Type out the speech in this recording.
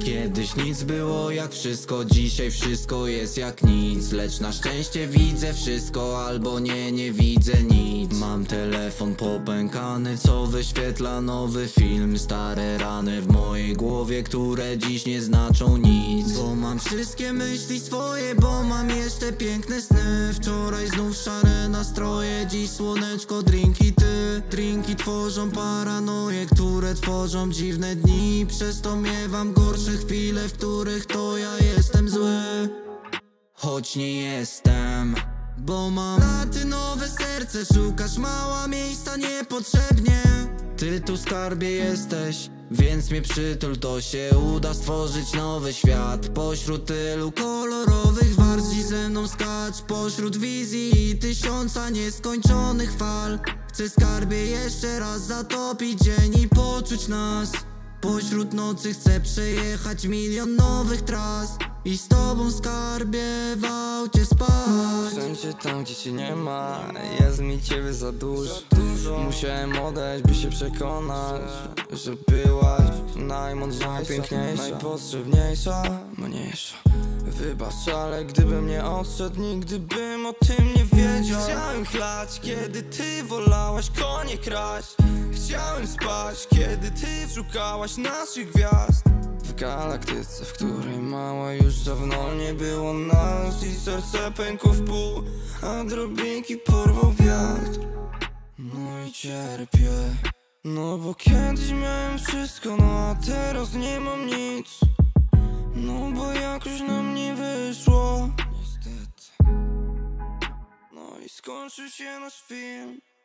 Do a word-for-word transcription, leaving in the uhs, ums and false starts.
Kiedyś nic było jak wszystko, dzisiaj wszystko jest jak nic. Lecz na szczęście widzę wszystko, albo nie, nie widzę nic. Mam telefon popękany, co wyświetla nowy film. Stare rany w mojej głowie, które dziś nie znaczą nic. Bo mam wszystkie myśli swoje, bo mam jeszcze piękne sny. Wczoraj znów szare nastroje, dziś słoneczko, drinki, ty. Drinki tworzą paranoje, które tworzą dziwne dni. Przez to miewam gorsze chwile, w których to ja jestem zły. Choć nie jestem, bo mam platynowe serce. Szukasz mała miejsca niepotrzebnie. Ty tu, skarbie, jesteś, więc mnie przytul, to się uda stworzyć nowy świat. Pośród tylu kolorowych warstw dziś ze mną skacz. Pośród wizji i tysiąca nieskończonych fal. Chcę, skarbie, jeszcze raz zatopić dzień i poczuć nas. Pośród nocy chcę przejechać milion nowych tras i z tobą, skarbie, w aucie spać. Wszędzie tam, gdzie cię nie ma, jest mi ciebie za dużo. Musiałem odejść, by się przekonać, że byłaś najmądrzejsza, najpiękniejsza, najpotrzebniejsza, mniejsza. Wybacz, ale gdybym nie odszedł, nigdy bym o tym nie wiedział. Chciałem chlać, kiedy ty wolałaś konie kraść. Chciałem spać, kiedy ty szukałaś naszych gwiazd. W galaktyce, w której mała już dawno nie było nas. I serce pękło w pół, a drobinki porwał wiatr. No i cierpię, no bo kiedyś miałem wszystko, no a teraz nie mam nic. No bo jakoś nam nie wyszło, niestety. No i skończył się nasz film.